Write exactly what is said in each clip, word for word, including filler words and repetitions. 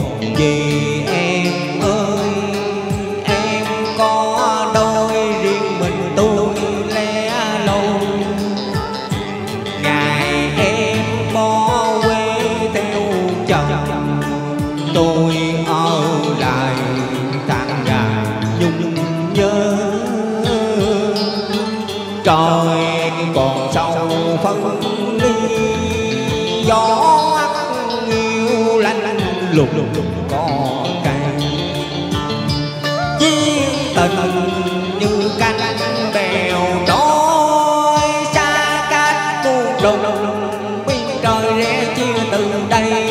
vì em ơi, em có đôi riêng mình tôi lẻ loi. Ngày em bỏ quê theo chồng, tôi ở lại tháng ngày nhung nhớ. Trời còn sâu phân ly, gió nghiêu lạnh lùng có cây. Duyên tình như cánh bèo trôi xa cách muôn trùng, biên trời rẽ chia từ đây.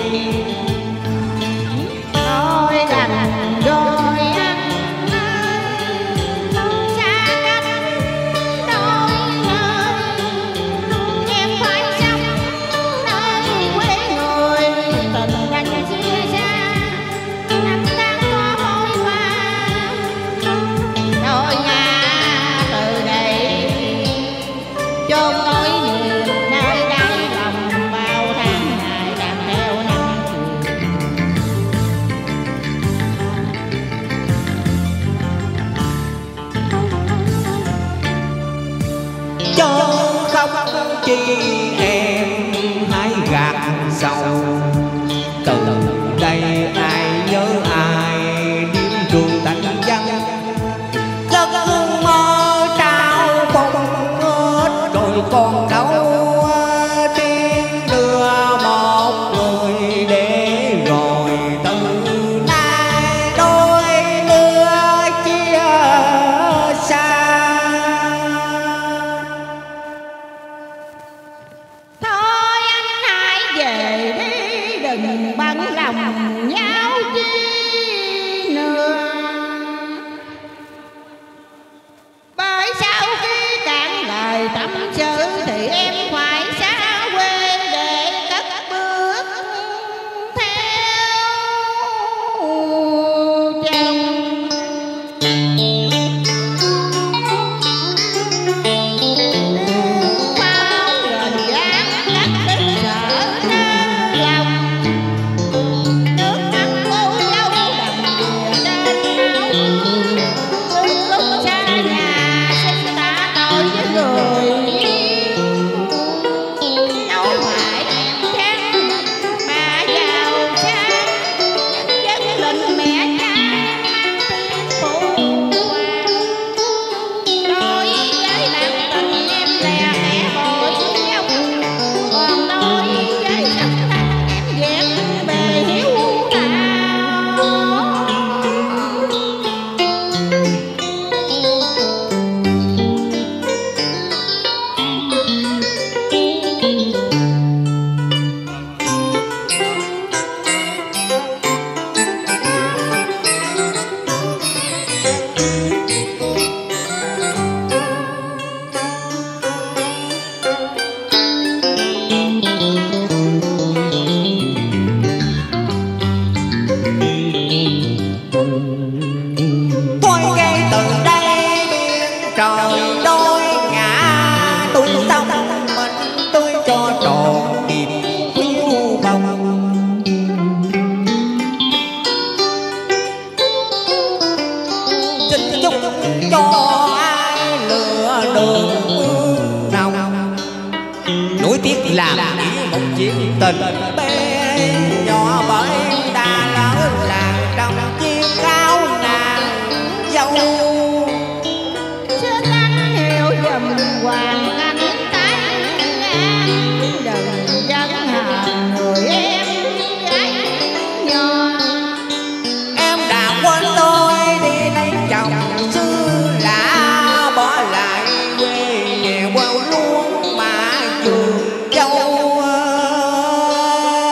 Thôi đành rồi anh xa cách đôi nơi, em phải sống nơi quê người. Tình anh chia xa năm tháng có hối qua, đôi ngả từ đây chôn nỗi niềm nơi đáy lòng. Bao tháng ngày đàn theo năm Cho không chi em hãy gạt sầu, từ đây ai nhớ ai đêm trường tạnh vắng. Giấc mơ trao không hết rồi còn đâu, tiên đưa một người để rồi từ nay đôi lứa chia xa. thôi anh hãy về đi, đừng bận lòng nhau chi nữa. Bởi sau khi cạn lời tâm sự thì em phải xa quê để cất bước theo chồng. Bao gần gán cắt đứt sợ nơ lòng, nước mắt cô dâu đầm đìa trên áo. Lúc lúc xa nhà xin tạ tội với người yêu, đâu phải em chăng mà giàu sang dân linh mẹ cha tiếng phụ hoàng. Đối với bạn tình em lẻ mẹ bội nhau, còn đối với sắc thanh em ghét bề hiếu đạo. Tôi gây từ đây biên trời đôi ngả, tôi tâm mình tôi cho tròn điệp phiêu bồng. Xin chúc cho ai lựa đường nồng, nối tiếp làm nghĩa một chuyện tình bé nhỏ bởi đã lỡ làng trong chiếc áo nàng dâu. Xin anh hiểu dùm hoàn cảnh tán ngang, đừng dân hờn người em gái nhỏ. Em đã quên tôi đi lấy chồng xưa lạ, bỏ lại quê nghèo queo luôn mà trường châu.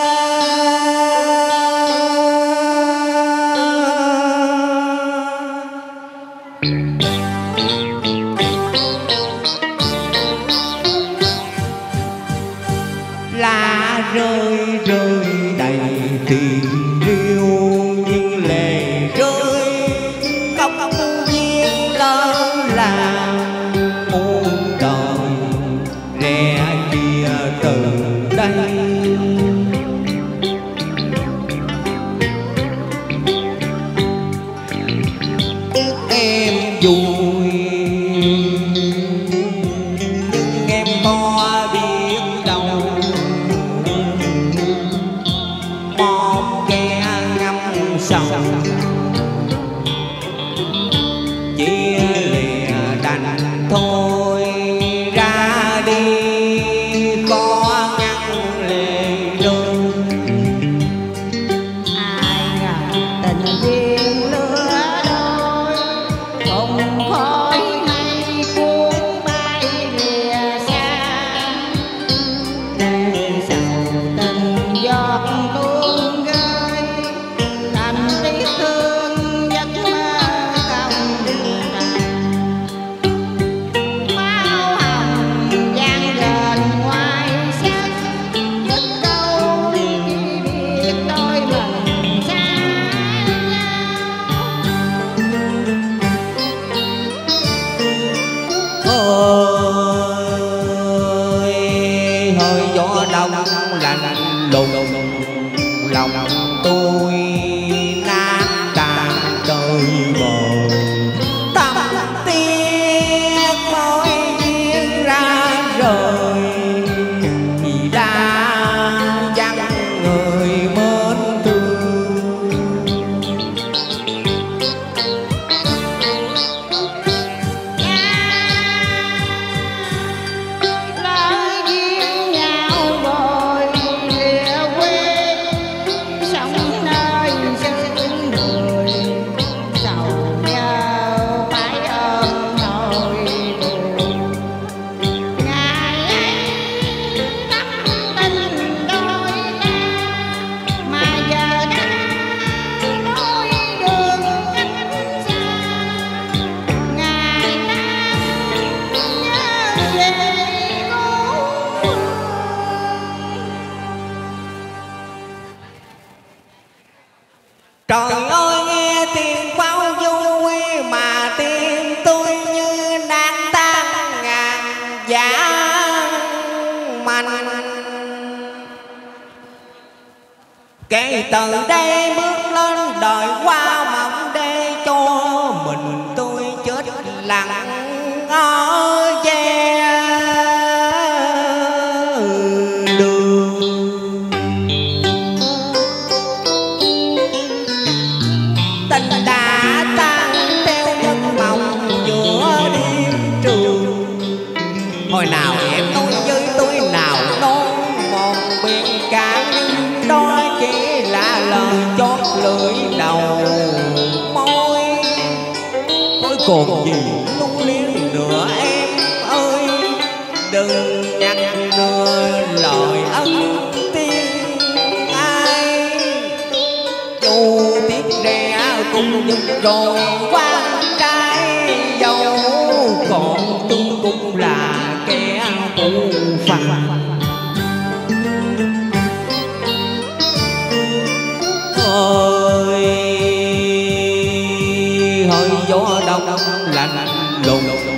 sầu chia lìa đành thôi ra đi có ngăn lệ rơi. Ai ngờ tình duyên lứa đôi cùng khói mây cuốn bay lìa xa, để sầu tình giọt tuôn rơi làm tiếc thương giấc mơ không tàn. Máu hồng vang dền ngoài sân đứt câu khi biết đôi mình xa ơi hơi gió đông lạnh lùng lòng tôi nát tan đời bờ tâm tiếc mối duyên ra rời vì đã dặn người mến thương. lỡ duyên nhau bồi lìa quê sống nơi xứ người sầu nhớ mãi ôm nỗi buồn. Ngày ấy đắm tình đôi ta mà giờ đã đôi đường cách xa. Ngày nào nhớ về cố hương. Trời ơi nghe tiếng pháo vui mà tim tôi như nát tan ngàn giá manh. Kể từ đây bước lên đời qua mộng để cho mình tôi chết lặng ở ve đường. Tình đã tan theo giấc mộng giữa đêm trường. Hồi nào em nói với tôi nào non mòn biển cả, nhưng đó chỉ là lời chót lưỡi đầu môi. Tôi còn gì lưu luyến nữa em ơi, đừng nhắc nữa lời ân tiên ai. Dù tiếc rẻ cũng dừng rồi qua trái dầu, còn tôi cũng là kẻ phụ phàng. Ơi hơi gió đông lạnh lùng